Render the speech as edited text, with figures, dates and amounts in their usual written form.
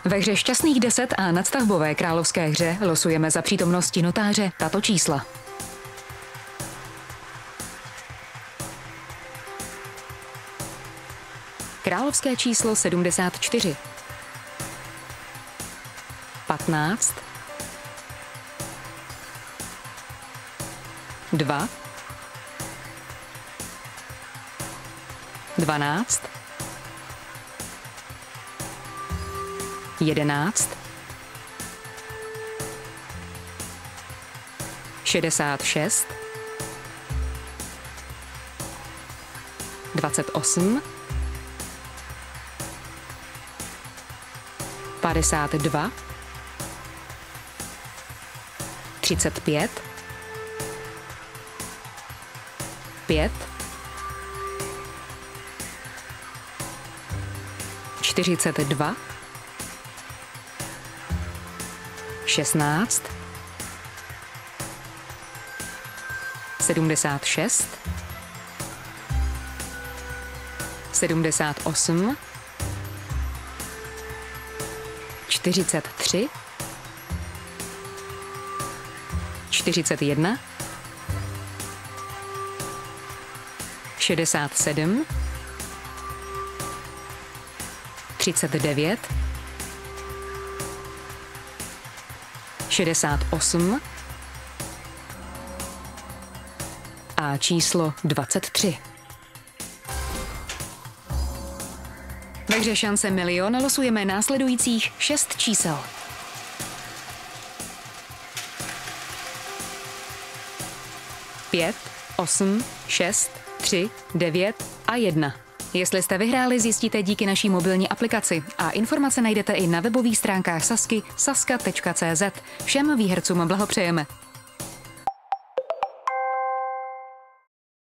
Ve hře Šťastných 10 a nadstavbové královské hře losujeme za přítomnosti notáře tato čísla. Královské číslo 74, 15, 2, 12, 11, 66, 28, 52, 35, 5, 42, 16, 76, 78, 43, 41, 67, 39, 68 a číslo 23. Ve hře Šance milion losujeme následujících 6 čísel. 5, 8, 6, 3, 9 a 1. Jestli jste vyhráli, zjistíte díky naší mobilní aplikaci a informace najdete i na webových stránkách Sazky saska.cz. Všem výhercům blahopřejeme.